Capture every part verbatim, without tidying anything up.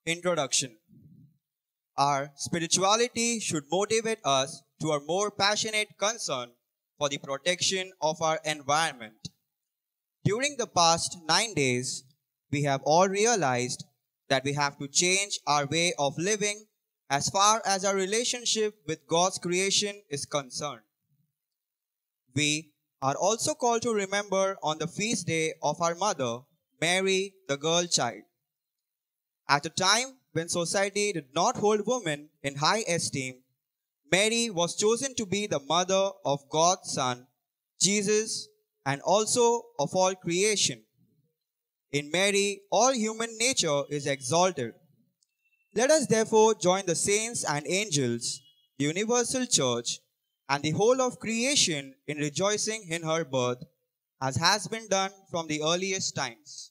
Introduction. Our spirituality should motivate us to a more passionate concern for the protection of our environment. During the past nine days, we have all realized that we have to change our way of living as far as our relationship with God's creation is concerned. We are also called to remember on the feast day of our mother, Mary, the girl child. At a time when society did not hold women in high esteem, Mary was chosen to be the mother of God's Son, Jesus, and also of all creation. In Mary, all human nature is exalted. Let us therefore join the saints and angels, the universal church, and the whole of creation in rejoicing in her birth, as has been done from the earliest times.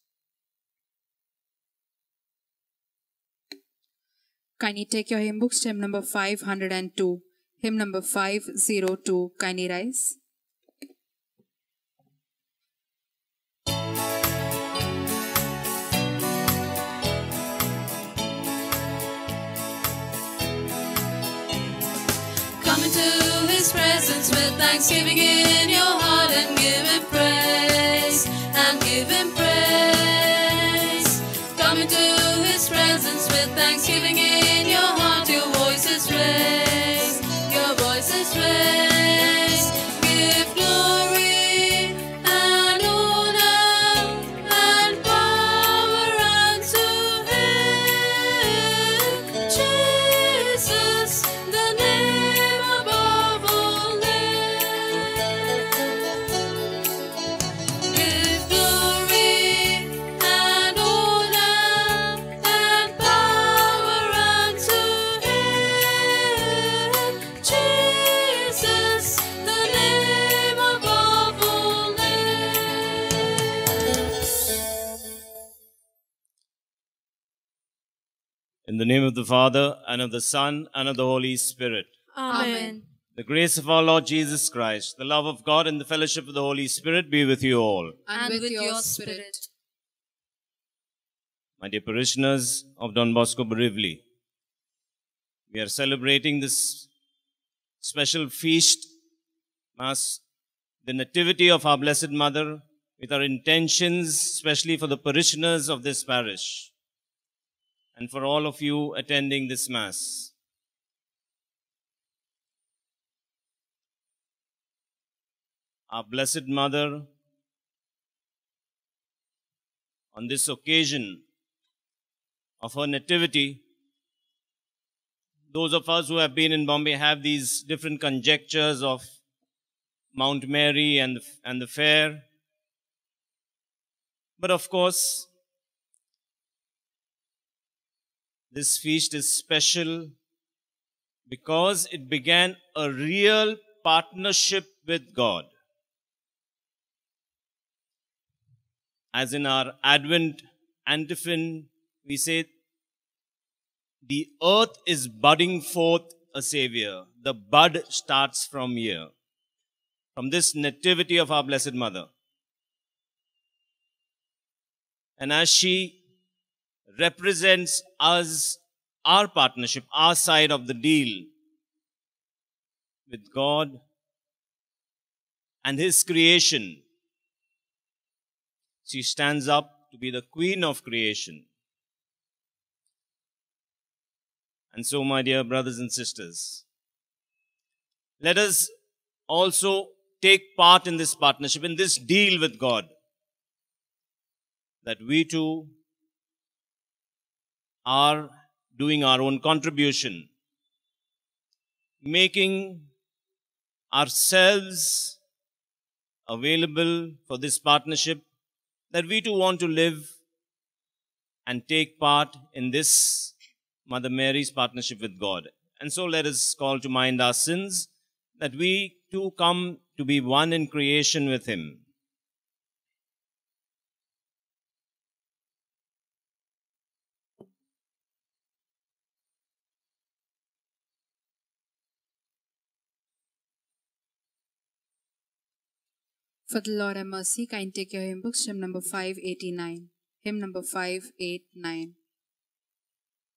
Kindly take your hymn books to hymn number five hundred two. Hymn number five hundred two. Kindly rise. Come into His presence with thanksgiving in your heart and give Him praise, and give Him praise. Come into His presence with thanksgiving in your heart, your voice is raised, your voice is raised. Give glory and honor and power unto Him, Jesus, the name above all names. Give glory and honor and power unto Him, Jesus, the name above all names. In the name of the Father, and of the Son, and of the Holy Spirit. Amen. The grace of our Lord Jesus Christ, the love of God, and the fellowship of the Holy Spirit be with you all. And with your spirit. My dear parishioners of Don Bosco Borivali, we are celebrating this special feast, Mass, the Nativity of our Blessed Mother, with our intentions, especially for the parishioners of this parish, and for all of you attending this Mass. Our Blessed Mother, on this occasion of her nativity, those of us who have been in Bombay have these different conjectures of Mount Mary and the, and the fair. But of course, this feast is special because it began a real partnership with God. As in our Advent antiphon, we say, the earth is budding forth a Savior. The bud starts from here, from this nativity of our Blessed Mother. And as she represents us, our partnership, our side of the deal with God and His creation, she stands up to be the Queen of creation. And so, my dear brothers and sisters, let us also take part in this partnership, in this deal with God, that we too are doing our own contribution, making ourselves available for this partnership, that we too want to live and take part in this Mother Mary's partnership with God. And so let us call to mind our sins, that we too come to be one in creation with Him. For the Lord have mercy, kindly take your hymn books, hymn number five eighty-nine. Hymn number five eighty-nine.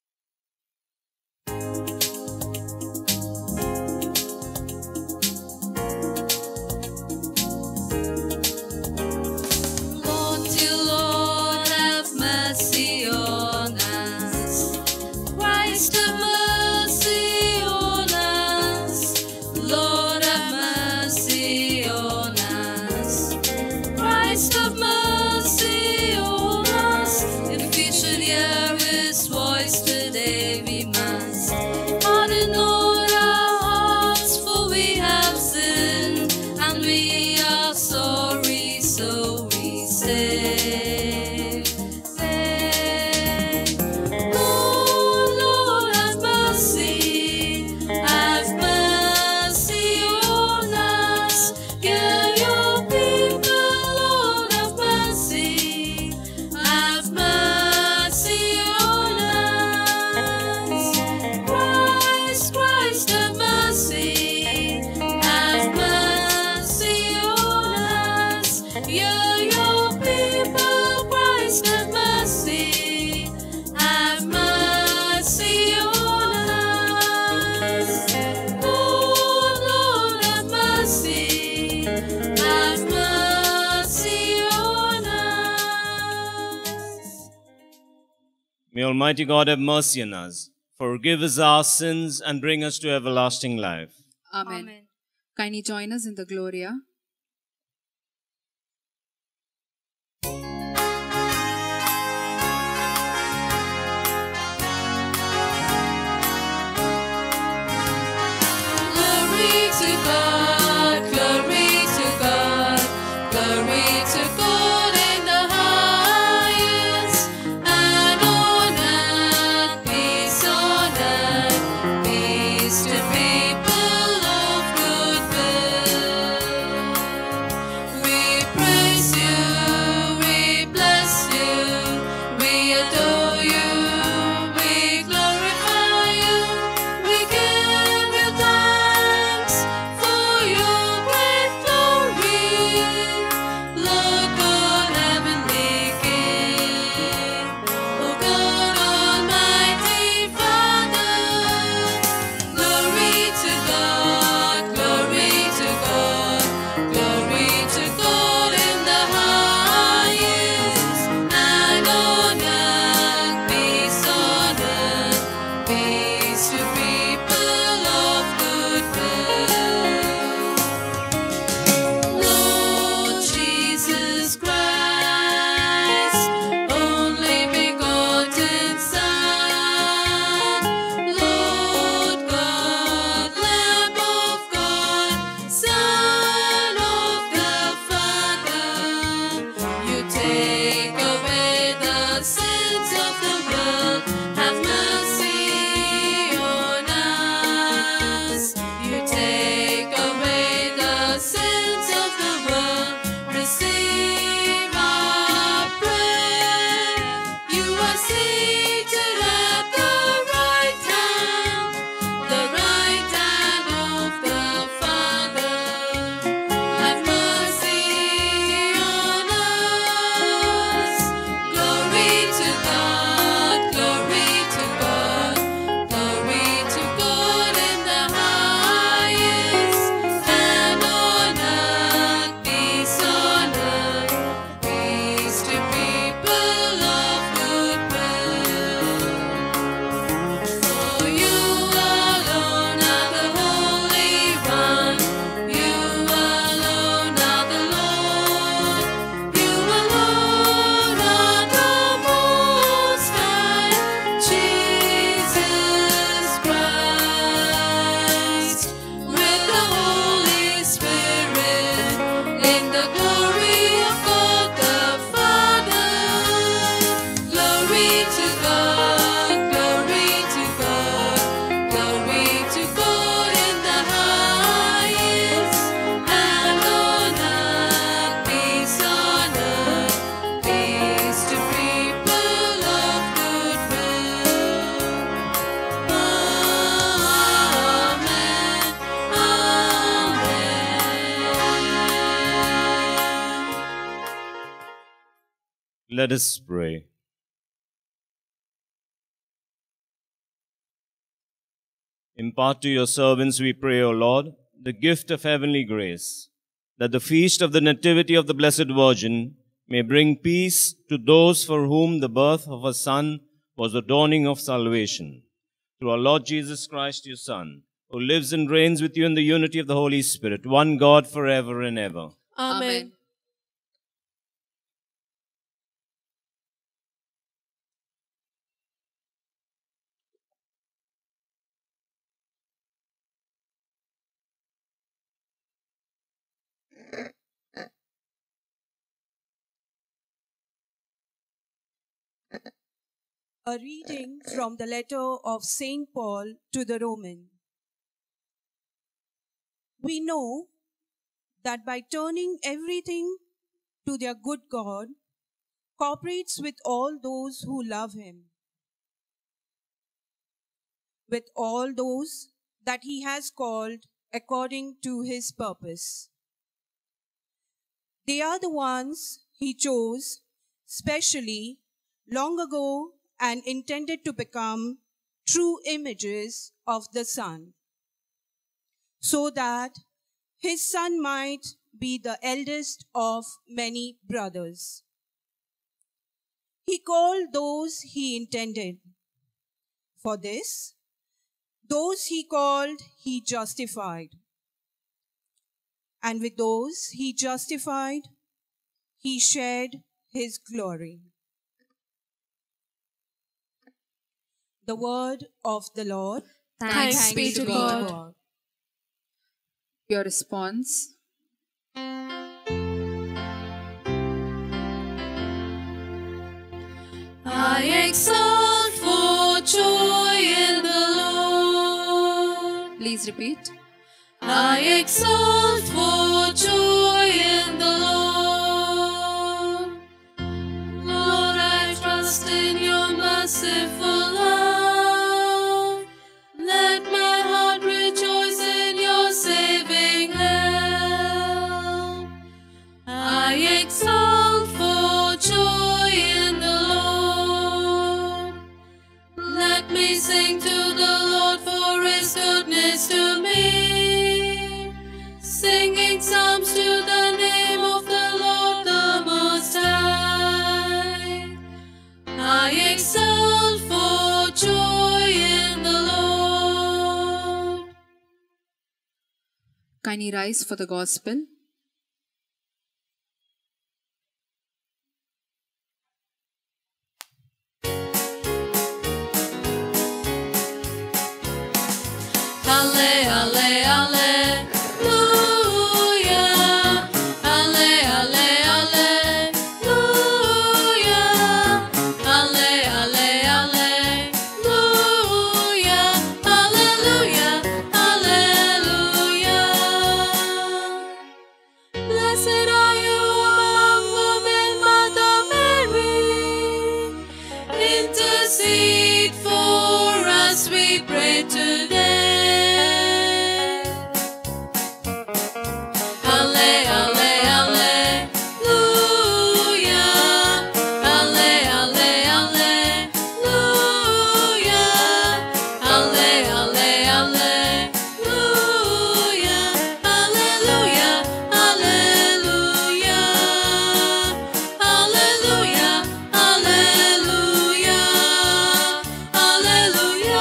have mercy, have mercy on us. Hear your people, Christ, have mercy, have mercy on us. Oh Lord, have mercy, have mercy on us. May Almighty God have mercy on us, forgive us our sins, and bring us to everlasting life. Amen. Amen. Kindly join us in the Gloria. Glory to God, glory to God, glory to God in the highest, and on earth peace on earth, peace to people of good will. We praise you, we bless you, we adore you, we glorify you, we give you thanks for your great glory, Lord God, heavenly King, O God, Almighty Father. Glory to God, glory to God, glory to God in the highest, and on earth peace on earth, peace to people of good will. Lord Jesus Christ, only begotten Son, Lord God, Lamb of God, Son of the Father, you take away the sins of the world, have mercy on us. You take away the sins of the world, receive our prayer. You are seated at the right hand, the right hand of the Father. Have mercy on us. Glory to God, glory to God, glory to God in the highest, and on earth peace on earth, peace to people of good will. For you alone are the Holy One, you alone are the Lord, you alone are the Most High, Jesus Christ, with the Holy Spirit, in the glory of God the Father. Glory to God, glory to God, glory to God in the highest, and on earth peace on earth, peace to people of good will. Amen, amen. Let us pray. Impart to your servants, we pray, O Lord, the gift of heavenly grace, that the feast of the Nativity of the Blessed Virgin may bring peace to those for whom the birth of a Son was the dawning of salvation. Through our Lord Jesus Christ, your Son, who lives and reigns with you in the unity of the Holy Spirit, one God forever and ever. Amen. A reading from the letter of Saint Paul to the Romans. We know that by turning everything to their good God, cooperates with all those who love him, with all those that he has called according to his purpose. They are the ones he chose specially long ago and intended to become true images of the Son, so that his Son might be the eldest of many brothers. He called those he intended. For this, those he called, he justified. And with those he justified, he shared his glory. The word of the Lord. Thanks, be to God. Your response. I exult for joy in the Lord. Please repeat. I exult for joy in the Lord. Lord, I trust in your merciful love. Let my heart rejoice in your saving help. I exult for joy in the Lord. Let me sing to the Lord for his goodness to me, singing psalms to the name of the Lord the Most High. I exult for joy in the Lord. Kindly rise for the gospel. Alle, alle, alleluia. Alle, alle, alleluia. Alle, alle, alleluia. Alleluia, alleluia. Blessed are you among women, Mother Mary. Intercede for us, we pray today. Alle, alle, alleluia. Alle, alle, alleluia. Alle, alle, alleluia. Alleluia, alleluia. Alleluia, alleluia. Alleluia.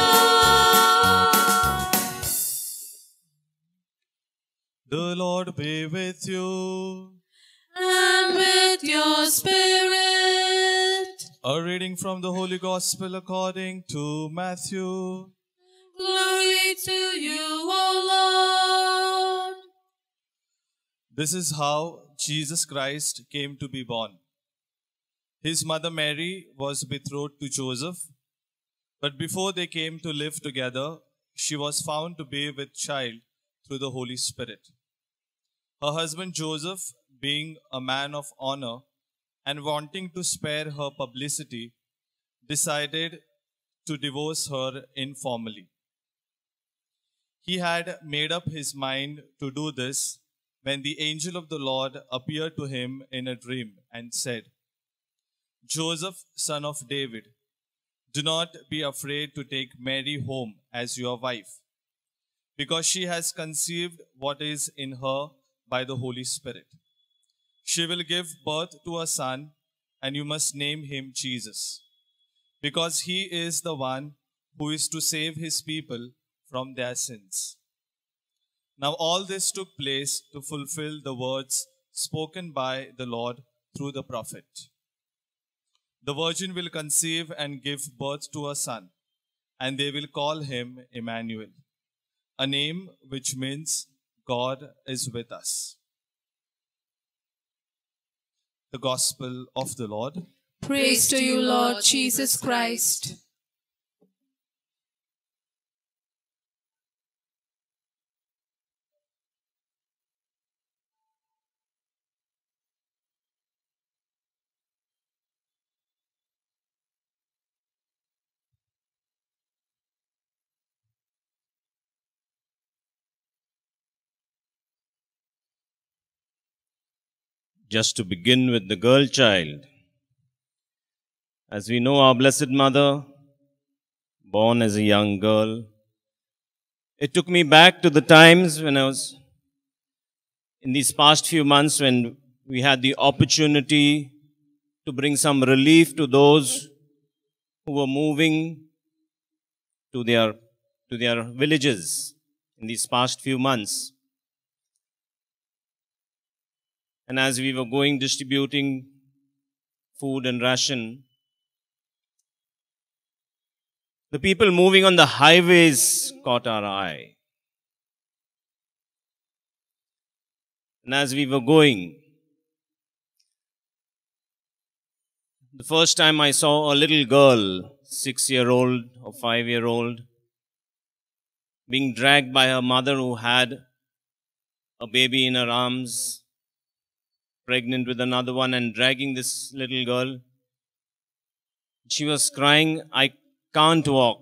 The Lord be with you. And with your spirit. A reading from the Holy Gospel according to Matthew. Glory to you, O Lord. This is how Jesus Christ came to be born. His mother Mary was betrothed to Joseph, but before they came to live together, she was found to be with child through the Holy Spirit. Her husband Joseph, being a man of honor and wanting to spare her publicity, decided to divorce her informally. He had made up his mind to do this when the angel of the Lord appeared to him in a dream and said, Joseph, son of David, do not be afraid to take Mary home as your wife, because she has conceived what is in her by the Holy Spirit. She will give birth to a son, and you must name him Jesus, because he is the one who is to save his people from their sins. Now all this took place to fulfill the words spoken by the Lord through the prophet. The virgin will conceive and give birth to a son, and they will call him Emmanuel, a name which means God is with us. The Gospel of the Lord. Praise to you, Lord Jesus Christ. just to begin with the girl child. As we know, our Blessed Mother, born as a young girl, it took me back to the times when I was, in these past few months, when we had the opportunity to bring some relief to those who were moving to their, to their villages in these past few months. And as we were going distributing food and ration, the people moving on the highways caught our eye. And as we were going, the first time I saw a little girl, six-year-old or five-year-old, being dragged by her mother who had a baby in her arms, pregnant with another one, and dragging this little girl. She was crying, "I can't walk.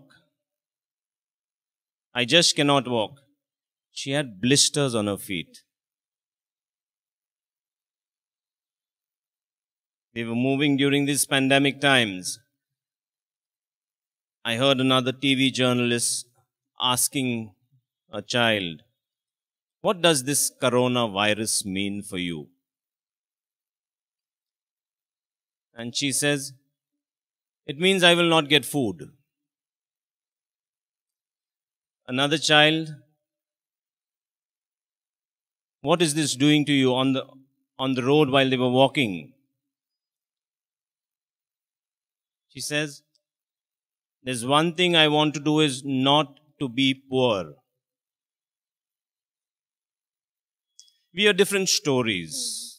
I just cannot walk." She had blisters on her feet. We were moving during these pandemic times. I heard another T V journalist asking a child, "What does this coronavirus mean for you?" And she says, "It means I will not get food." Another child, "What is this doing to you on the, on the road while they were walking?" She says, "There's one thing I want to do is not to be poor." We hear different stories.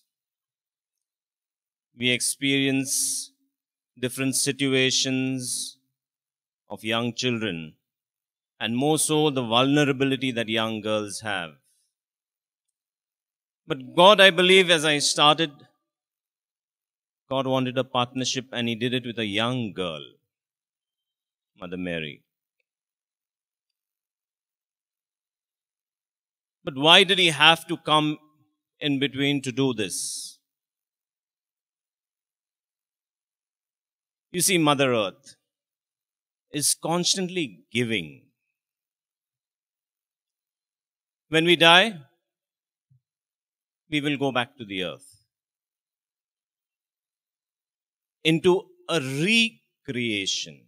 We experience different situations of young children, and more so the vulnerability that young girls have. But God, I believe, as I started, God wanted a partnership, and He did it with a young girl, Mother Mary. But why did He have to come in between to do this? You see, Mother Earth is constantly giving. When we die, we will go back to the earth, into a recreation.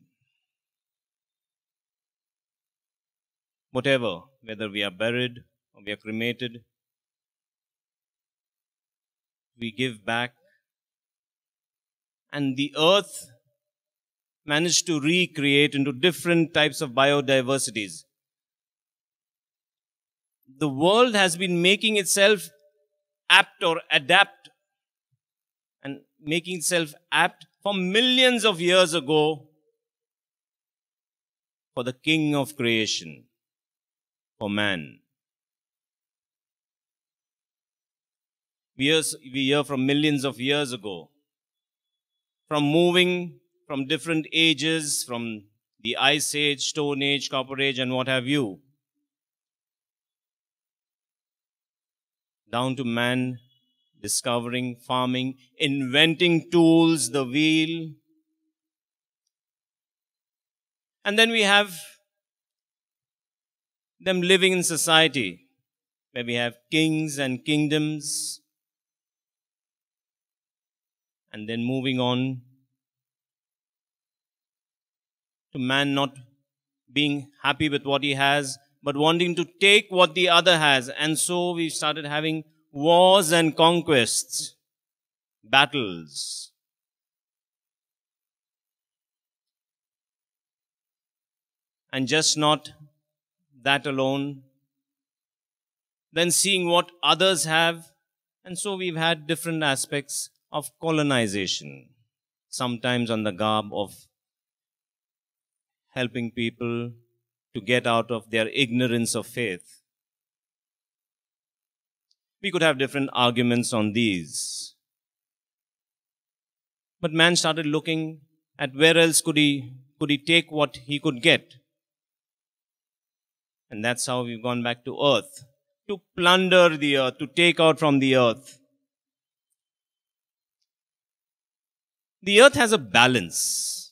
Whatever, whether we are buried or we are cremated, we give back. And the earth managed to recreate into different types of biodiversities. The world has been making itself apt or adapt and making itself apt for millions of years ago for the King of creation, for man. We hear, we hear from millions of years ago, from moving from different ages, from the Ice Age, Stone Age, Copper Age, and what have you, down to man discovering, farming, inventing tools, the wheel. And then we have them living in society, where we have kings and kingdoms, and then moving on to man not being happy with what he has, but wanting to take what the other has. And so we started having wars and conquests, battles. And just not that alone, then seeing what others have. And so we've had different aspects of colonization, sometimes on the garb of helping people to get out of their ignorance of faith. We could have different arguments on these. But man started looking at where else could he, could he take what he could get. And that's how we've gone back to earth, to plunder the earth, to take out from the earth. The earth has a balance.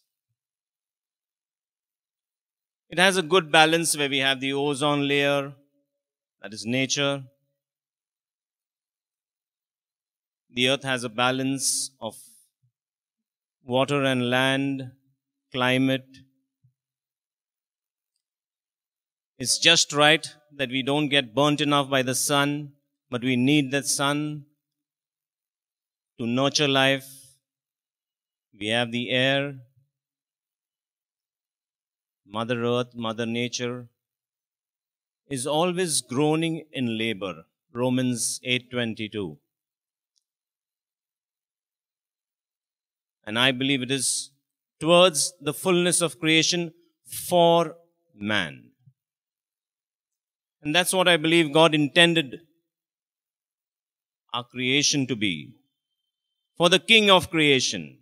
It has a good balance where we have the ozone layer, that is nature. The earth has a balance of water and land, climate. It's just right that we don't get burnt enough by the sun, but we need that sun to nurture life. We have the air, Mother Earth, Mother Nature is always groaning in labor. Romans eight twenty-two. And I believe it is towards the fullness of creation for man. And that's what I believe God intended our creation to be. For the King of creation.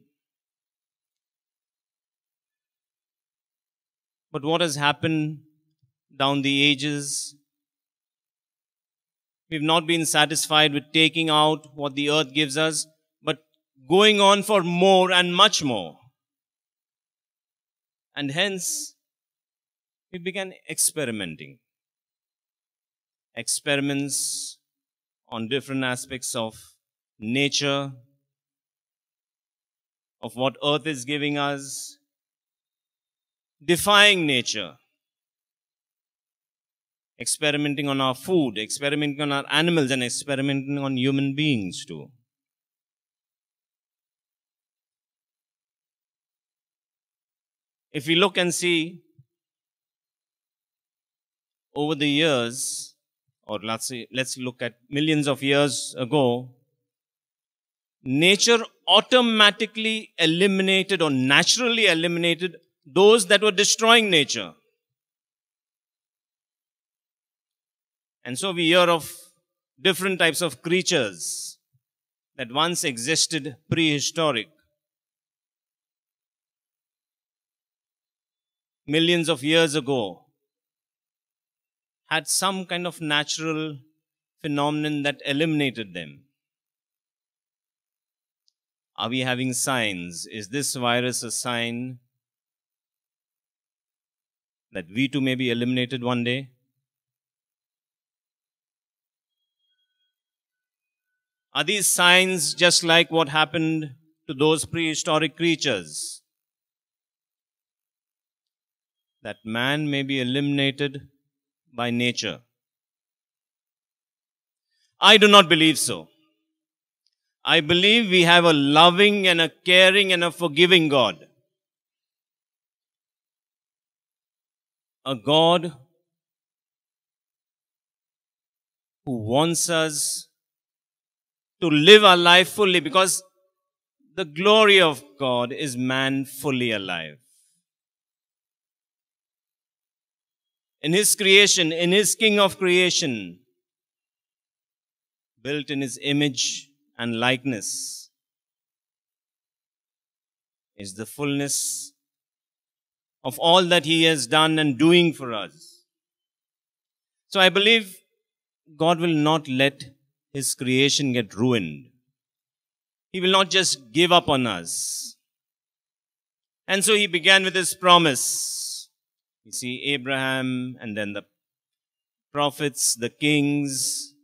But what has happened down the ages? We've not been satisfied with taking out what the earth gives us, but going on for more and much more. And hence, we began experimenting. Experiments on different aspects of nature, of what earth is giving us, defying nature, experimenting on our food, experimenting on our animals, and experimenting on human beings too. If we look and see over the years, or let's say, let's look at millions of years ago, nature automatically eliminated or naturally eliminated those that were destroying nature. And so we hear of different types of creatures that once existed prehistoric. Millions of years ago, had some kind of natural phenomenon that eliminated them. Are we having signs? Is this virus a sign that we too may be eliminated one day? Are these signs just like what happened to those prehistoric creatures? That man may be eliminated by nature? I do not believe so. I believe we have a loving and a caring and a forgiving God. A God who wants us to live our life fully, because the glory of God is man fully alive. In His creation, in His King of creation, built in His image and likeness, is the fullness of all that He has done and doing for us. So I believe God will not let His creation get ruined. He will not just give up on us. And so He began with His promise. You see Abraham and then the prophets, the kings.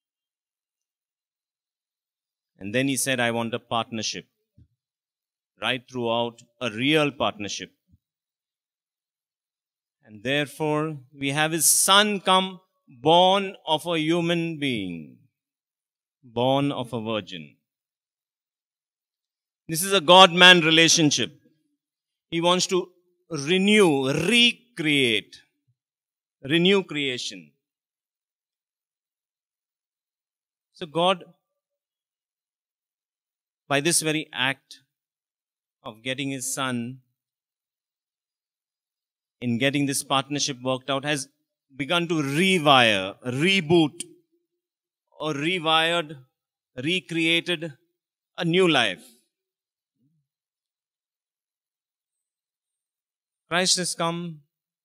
And then He said, I want a partnership. Right throughout, a real partnership. And therefore, we have His Son come, born of a human being, born of a virgin. This is a God-man relationship. He wants to renew, recreate, renew creation. So God, by this very act of getting His Son, in getting this partnership worked out, has begun to rewire, reboot, or rewired, recreated a new life. Christ has come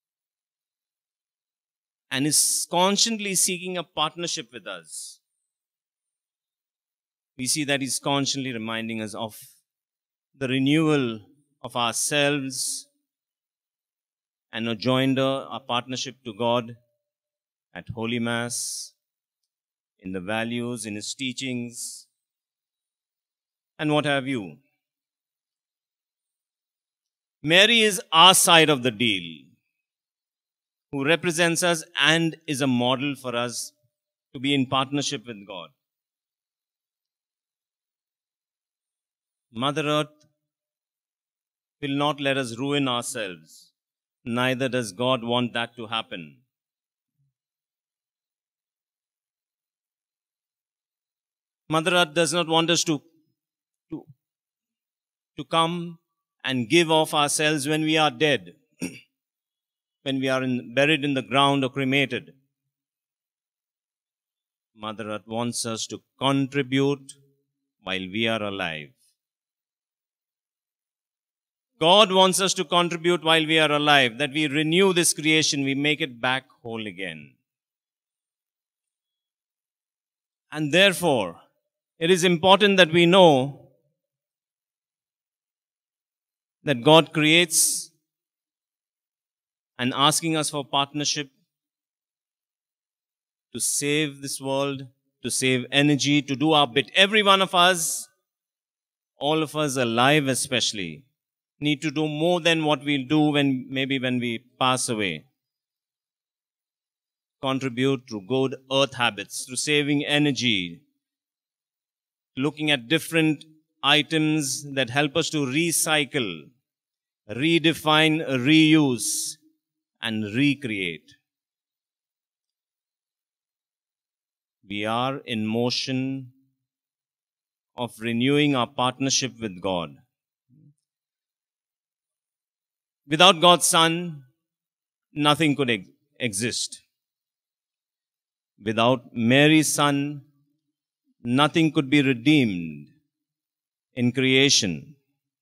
and is constantly seeking a partnership with us. We see that He's constantly reminding us of the renewal of ourselves and a joinder, our partnership to God at Holy Mass, in the values, in His teachings, and what have you. Mary is our side of the deal, who represents us and is a model for us to be in partnership with God. Mother Earth will not let us ruin ourselves. Neither does God want that to happen. Mother Earth does not want us to, to, to come and give off ourselves when we are dead, when we are in, buried in the ground or cremated. Mother Earth wants us to contribute while we are alive. God wants us to contribute while we are alive, that we renew this creation, we make it back whole again. And therefore, it is important that we know that God creates and asking us for partnership to save this world, to save energy, to do our bit. Every one of us, all of us alive especially, need to do more than what we'll do when maybe when we pass away. Contribute to good earth habits, to saving energy, looking at different items that help us to recycle, redefine, reuse, and recreate. We are in motion of renewing our partnership with God. Without God's Son, nothing could ex- exist. Without Mary's Son, nothing could be redeemed in creation.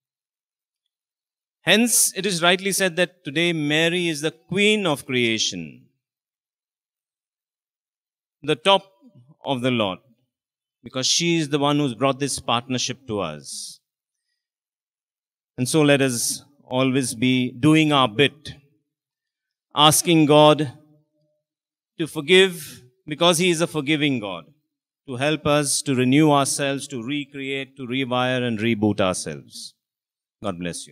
Hence, it is rightly said that today Mary is the Queen of creation, the top of the lot, because she is the one who's brought this partnership to us. And so let us always be doing our bit, asking God to forgive, because He is a forgiving God, to help us to renew ourselves, to recreate, to rewire and reboot ourselves. God bless you.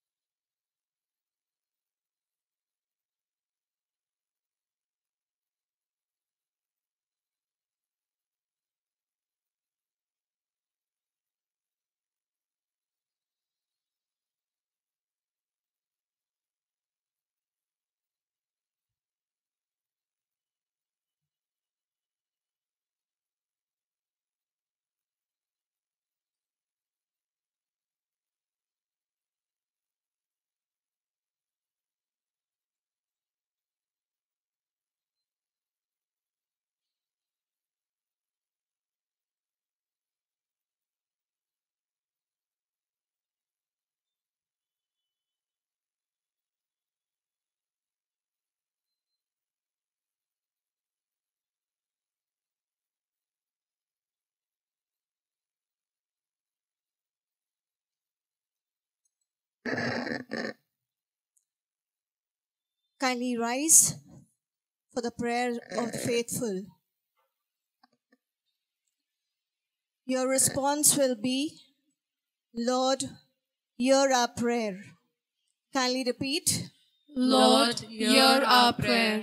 Kindly rise for the prayer of the faithful. Your response will be, Lord, hear our prayer. Kindly repeat. Lord, hear our prayer.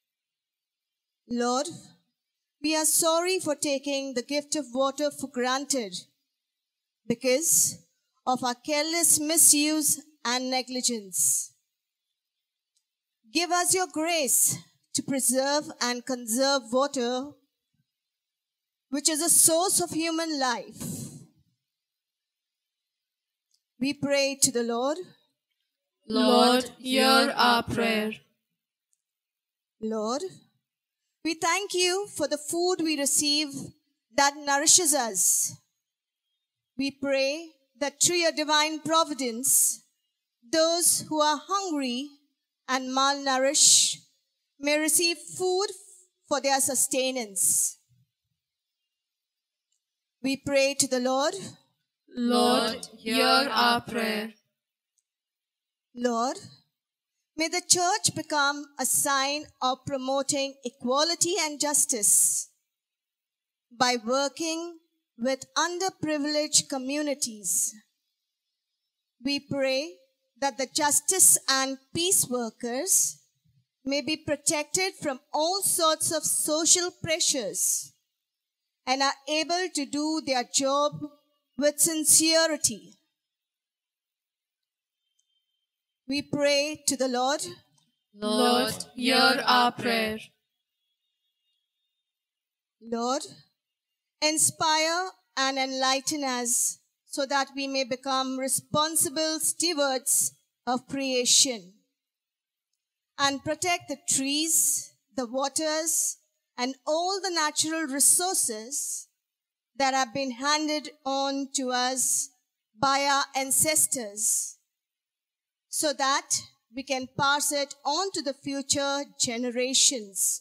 Lord, we are sorry for taking the gift of water for granted because of our careless misuse and negligence. Give us your grace to preserve and conserve water, which is a source of human life. We pray to the Lord. Lord, hear our prayer. Lord, we thank you for the food we receive that nourishes us. We pray that through your divine providence, those who are hungry and malnourished may receive food for their sustenance. We pray to the Lord. Lord, hear our prayer. Lord, may the church become a sign of promoting equality and justice by working with underprivileged communities. We pray that the justice and peace workers may be protected from all sorts of social pressures and are able to do their job with sincerity. We pray to the Lord. Lord, hear our prayer. Lord, inspire and enlighten us so that we may become responsible stewards of creation and protect the trees, the waters, and all the natural resources that have been handed on to us by our ancestors, so that we can pass it on to the future generations.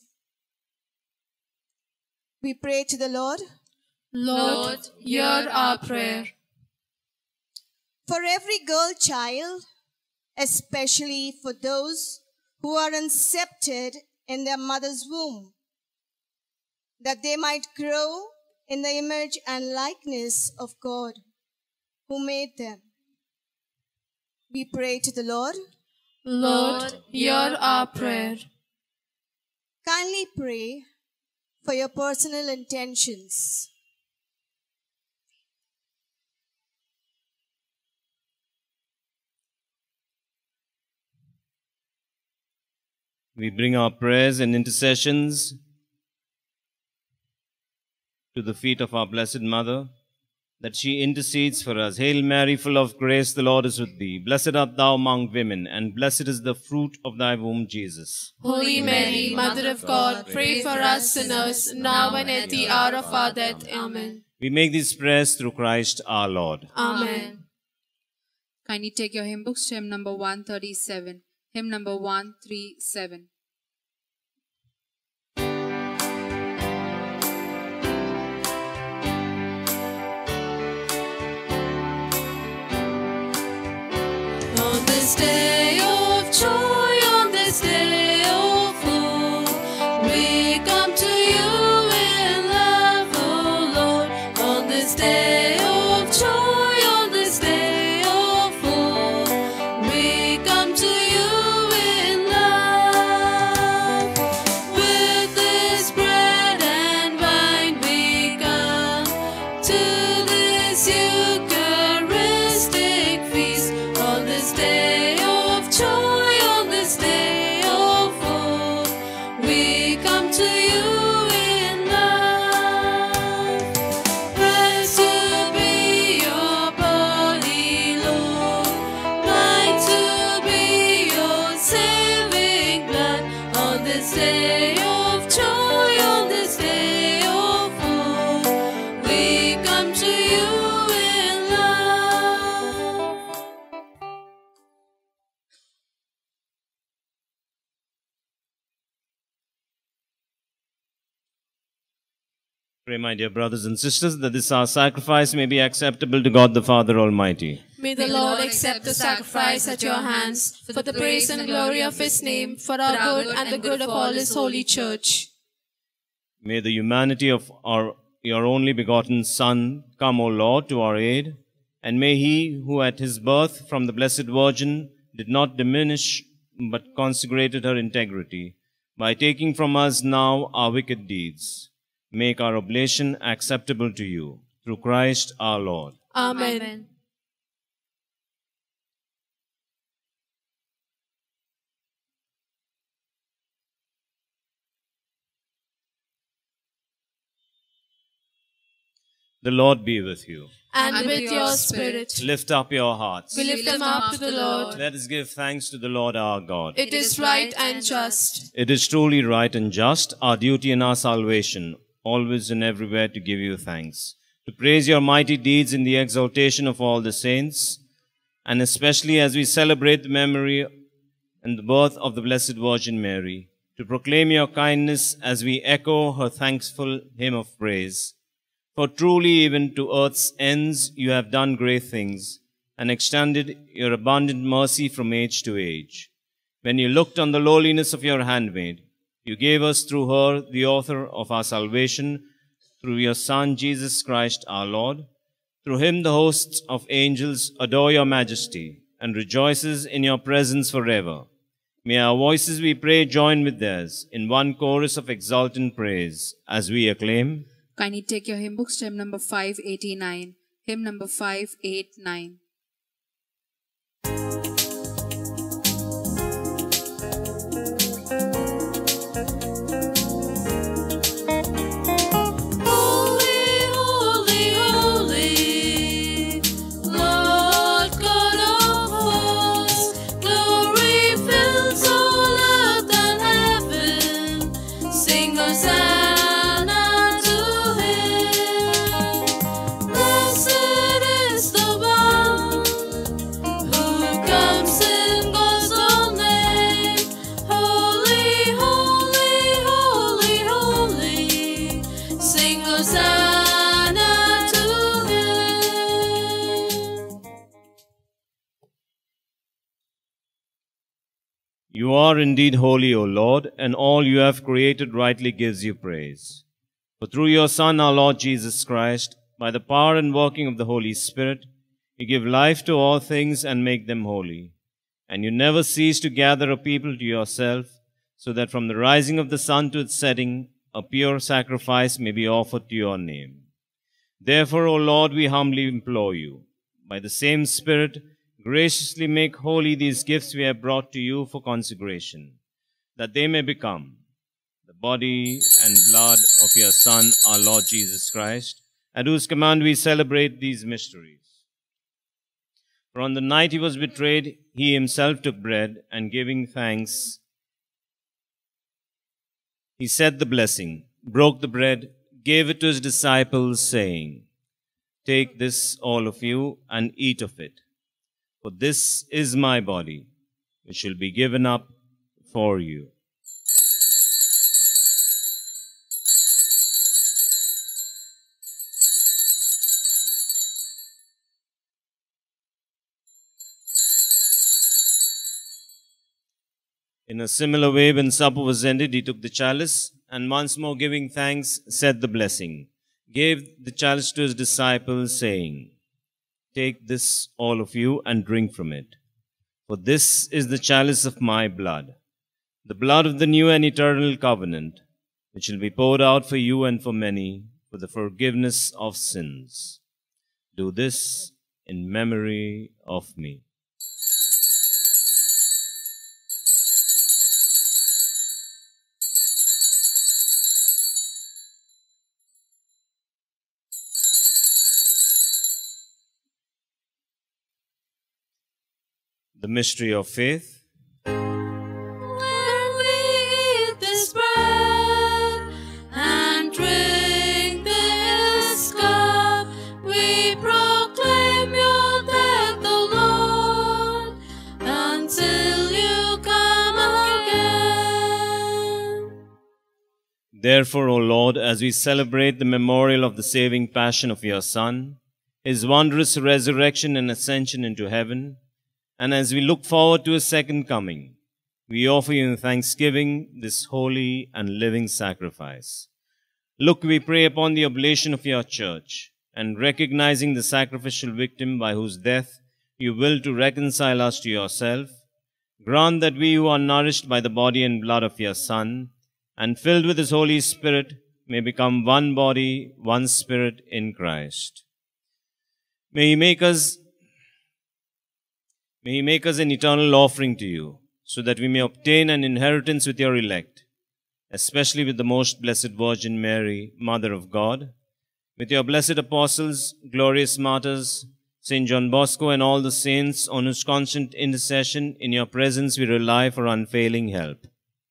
We pray to the Lord. Lord, hear our prayer. For every girl child, especially for those who are incepted in their mother's womb, that they might grow in the image and likeness of God who made them. We pray to the Lord. Lord, hear our prayer. Kindly pray for your personal intentions. We bring our prayers and intercessions to the feet of our Blessed Mother, that she intercedes for us. Hail Mary, full of grace, the Lord is with thee. Blessed art thou among women, and blessed is the fruit of thy womb, Jesus. Holy Mary, Mother of God, pray for us sinners, now and at the hour of our death. Amen. We make these prayers through Christ our Lord. Amen. Kindly take your hymn books to hymn number one thirty-seven. Hymn number one thirty-seven. On this day of joy, on this day of hope, we come to you in love, O Lord. On this day of joy, on this day of hope, we come to you in love. With this bread and wine we come to this Eucharistic feast. On this day of joy, on this day of hope, we come to you in love. Blessed to be your body, Lord, mine to be your saving blood. On this day of joy, on this day of hope, we come to you in love. Pray, my dear brothers and sisters, that this our sacrifice may be acceptable to God the Father Almighty. May the Lord accept the sacrifice at your hands for the praise and glory of his name, for our good and the good of all his holy church. May the humanity of our your only begotten Son come, O Lord, to our aid, and may he who at his birth from the Blessed Virgin did not diminish but consecrated her integrity, by taking from us now our wicked deeds, make our oblation acceptable to you, through Christ our Lord. Amen. The Lord be with you. And, And with with your your spirit, Lift up your hearts. we lift them up to the Lord. Let us give thanks to the Lord our God. It is right and just. It is truly right and just, our duty and our salvation, always and everywhere to give you thanks, to praise your mighty deeds in the exaltation of all the saints, and especially as we celebrate the memory and the birth of the Blessed Virgin Mary, to proclaim your kindness as we echo her thankful hymn of praise. For truly even to earth's ends you have done great things, and extended your abundant mercy from age to age. When you looked on the lowliness of your handmaid, you gave us through her the author of our salvation, through your Son Jesus Christ our Lord. Through him the hosts of angels adore your majesty, and rejoices in your presence forever. May our voices, we pray, join with theirs in one chorus of exultant praise as we acclaim. Kindly take your hymn books to hymn number five eighty-nine. Hymn number five eighty-nine. You are indeed holy, O Lord, and all you have created rightly gives you praise. For through your Son, our Lord Jesus Christ, by the power and working of the Holy Spirit, you give life to all things and make them holy. And you never cease to gather a people to yourself, so that from the rising of the sun to its setting, a pure sacrifice may be offered to your name. Therefore, O Lord, we humbly implore you, by the same Spirit, graciously make holy these gifts we have brought to you for consecration, that they may become the body and blood of your Son, our Lord Jesus Christ, at whose command we celebrate these mysteries. For on the night he was betrayed, he himself took bread, and giving thanks, he said the blessing, broke the bread, gave it to his disciples, saying, "Take this, all of you, and eat of it. For this is my body, which will be given up for you." In a similar way, when supper was ended, he took the chalice, and once more giving thanks, said the blessing, gave the chalice to his disciples, saying, "Take this, all of you, and drink from it. For this is the chalice of my blood, the blood of the new and eternal covenant, which will be poured out for you and for many for the forgiveness of sins. Do this in memory of me." The mystery of faith. When we eat this bread and drink this cup, we proclaim your death, O Lord, until you come again. Therefore, O Lord, as we celebrate the memorial of the saving passion of your Son, his wondrous resurrection and ascension into heaven, and as we look forward to his second coming, we offer you in thanksgiving this holy and living sacrifice. Look, we pray, upon the oblation of your church, and recognizing the sacrificial victim by whose death you will to reconcile us to yourself, grant that we who are nourished by the body and blood of your Son, and filled with his Holy Spirit, may become one body, one spirit in Christ. May he make us May he make us an eternal offering to you, so that we may obtain an inheritance with your elect, especially with the most blessed Virgin Mary, Mother of God, with your blessed apostles, glorious martyrs, Saint John Bosco, and all the saints on whose constant intercession in your presence we rely for unfailing help.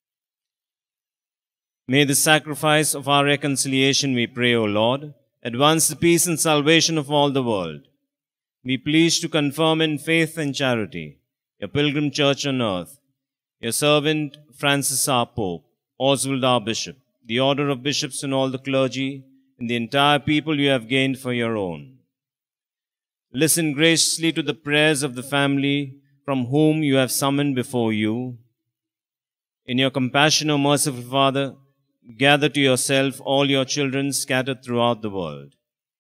May the sacrifice of our reconciliation, we pray, O Lord, advance the peace and salvation of all the world. Be pleased to confirm in faith and charity your pilgrim church on earth, your servant Francis our Pope, Oswald our Bishop, the order of bishops and all the clergy, in the entire people you have gained for your own. Listen graciously to the prayers of the family from whom you have summoned before you. In your compassion, O merciful Father, gather to yourself all your children scattered throughout the world.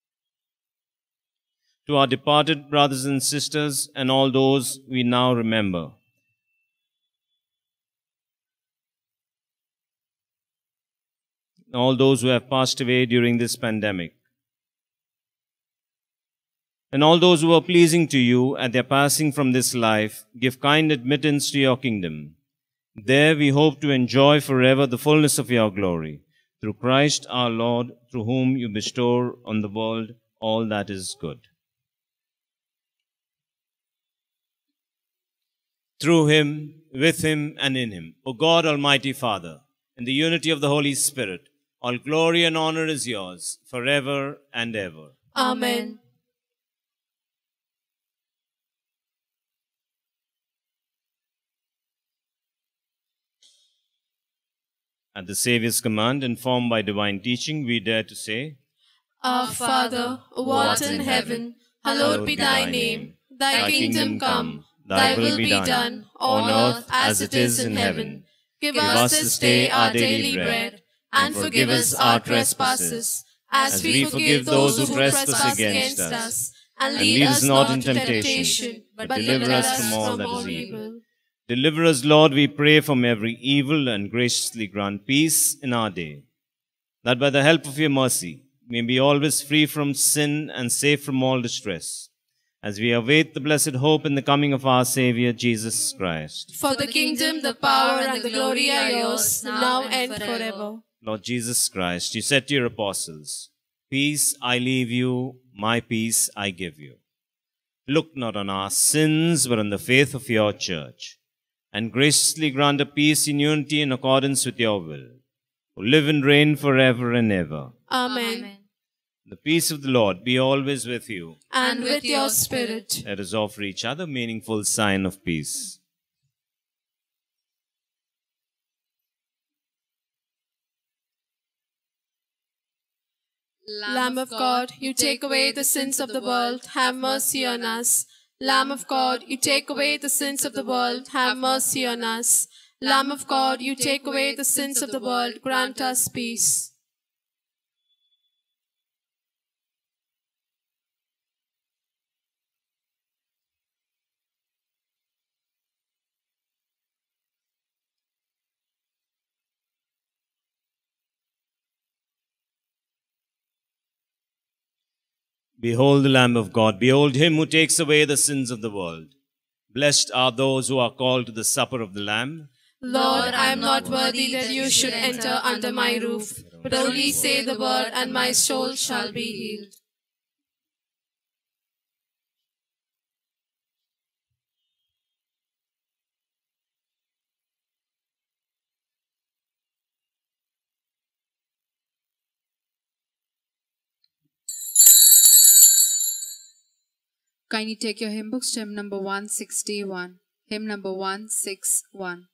To our departed brothers and sisters and all those we now remember, all those who have passed away during this pandemic, and all those who are pleasing to you at their passing from this life, give kind admittance to your kingdom. There we hope to enjoy forever the fullness of your glory, through Christ our Lord, through whom you bestow on the world all that is good. Through him, with him, and in him, O God, Almighty Father, in the unity of the Holy Spirit, all glory and honor is yours, forever and ever. Amen. At the Saviour's command, informed by divine teaching, we dare to say, Our Father, who art in heaven, hallowed be thy name. Thy kingdom come, thy will be done, on earth as it is in heaven. Give us this day our daily bread, and forgive us our trespasses, as we forgive those who trespass against us. And lead us not into temptation, but deliver us from all that is evil. Deliver us, Lord, we pray, from every evil, and graciously grant peace in our day, that by the help of your mercy we may be always free from sin and safe from all distress, as we await the blessed hope in the coming of our Saviour, Jesus Christ. For the kingdom, the power, and the glory are yours, now and forever. Lord Jesus Christ, you said to your apostles, Peace I leave you, my peace I give you. Look not on our sins, but on the faith of your church, and graciously grant a peace in unity in accordance with your will, who live and reign forever and ever. Amen. The peace of the Lord be always with you. And with your spirit. Let us offer each other meaningful sign of peace. Lamb of God, you take away the sins of the world, have mercy on us. Lamb of God, you take away the sins of the world, have mercy on us. Lamb of God, you take away the sins of the world, grant us peace. Behold the Lamb of God. Behold him who takes away the sins of the world. Blessed are those who are called to the supper of the Lamb. Lord, I am not worthy that you should enter under my roof, but only say the word, and my soul shall be healed. Kindly take your hymn books to hymn number one sixty-one. Hymn number one sixty-one.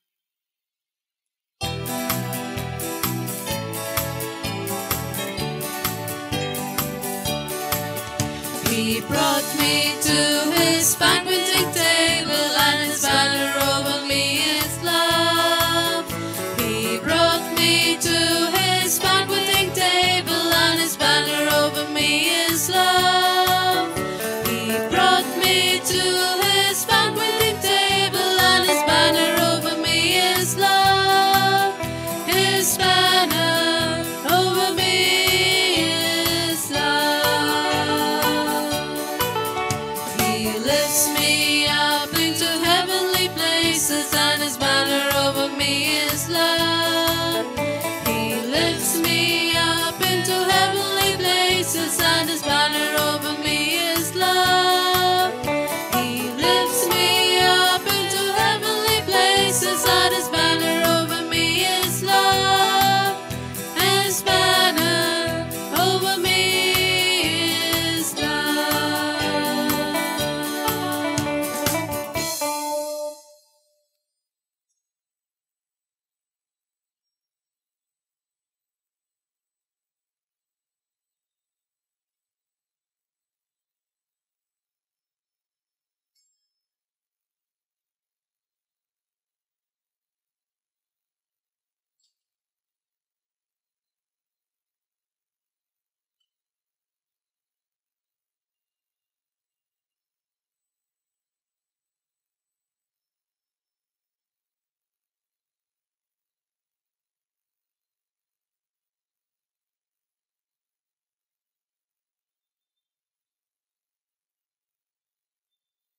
He brought me to his banqueting table, and his banner over me is love. He brought me to his banqueting table, and his banner over me is love. He brought me to his banqueting table, and his banner over me is love. His banner over me is love. He lifts me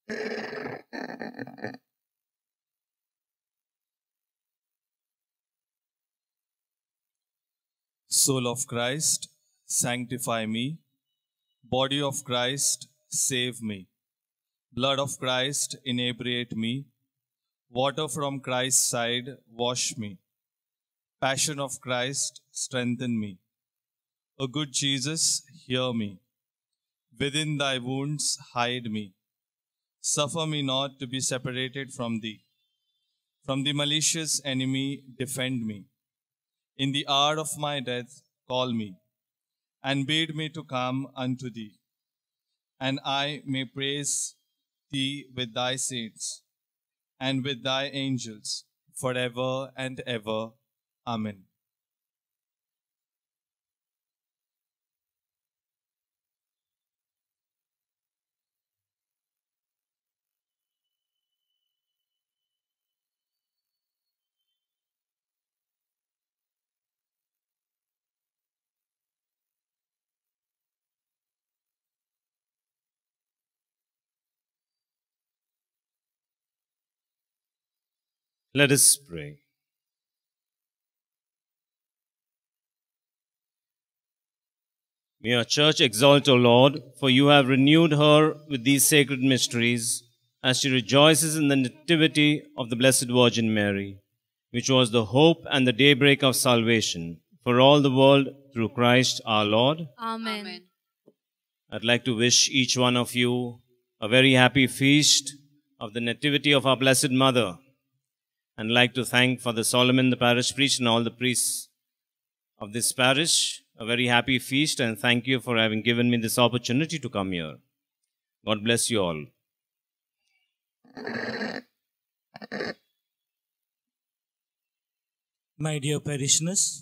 Soul of Christ, sanctify me. Body of Christ, save me. Blood of Christ, inebriate me. Water from Christ's side, wash me. Passion of Christ, strengthen me. O good Jesus, hear me. Within thy wounds, hide me. Suffer me not to be separated from thee. From the malicious enemy, defend me. In the hour of my death, call me, and bid me to come unto thee, and I may praise thee with thy saints, and with thy angels, forever and ever. Amen. Let us pray. May our church exalt, O Lord, for you have renewed her with these sacred mysteries, as she rejoices in the nativity of the Blessed Virgin Mary, which was the hope and the daybreak of salvation for all the world through Christ our Lord. Amen. Amen. I'd like to wish each one of you a very happy feast of the nativity of our Blessed Mother, and like to thank Father Solomon, the parish priest, and all the priests of this parish. A very happy feast, and thank you for having given me this opportunity to come here. God bless you all. My dear parishioners,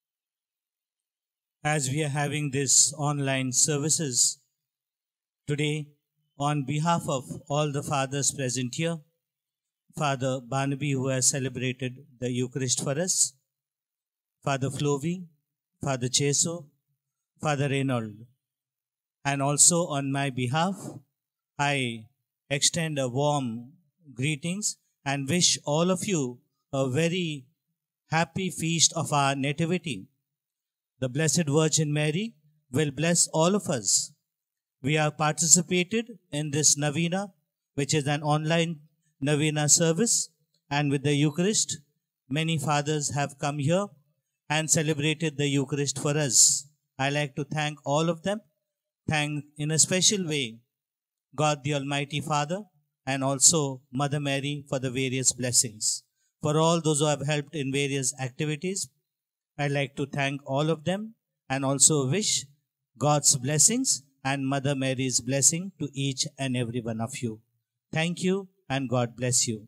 as we are having this online services today, on behalf of all the fathers present here, Father Barnaby, who has celebrated the Eucharist for us, Father Flovey, Father Cheso, Father Reynold, and also on my behalf, I extend a warm greetings and wish all of you a very happy feast of our Nativity. The Blessed Virgin Mary will bless all of us. We have participated in this novena, which is an online novena service, and with the Eucharist, many fathers have come here and celebrated the Eucharist for us. I like to thank all of them, thank in a special way God the Almighty Father and also Mother Mary for the various blessings. For all those who have helped in various activities, I like to thank all of them and also wish God's blessings and Mother Mary's blessing to each and every one of you. Thank you and God bless you.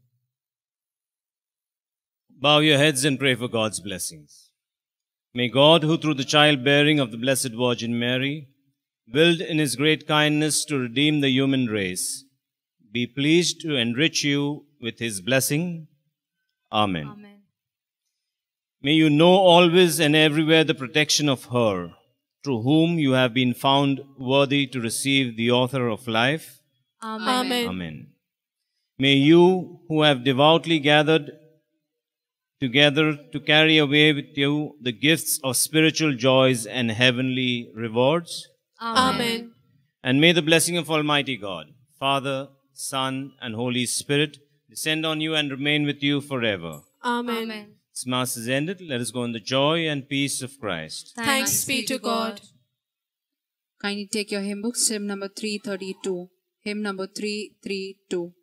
Bow your heads and pray for God's blessings. May God, who through the childbearing of the Blessed Virgin Mary, willed in his great kindness to redeem the human race, be pleased to enrich you with his blessing. Amen. Amen. May you know always and everywhere the protection of her, through whom you have been found worthy to receive the author of life. Amen. Amen. Amen. May you, who have devoutly gathered together to carry away with you the gifts of spiritual joys and heavenly rewards. Amen. And may the blessing of Almighty God, Father, Son, and Holy Spirit descend on you and remain with you forever. Amen. Amen. This Mass is ended. Let us go in the joy and peace of Christ. Thanks be to God. Kindly take your hymn books, hymn number three thirty-two. Hymn number three thirty-two.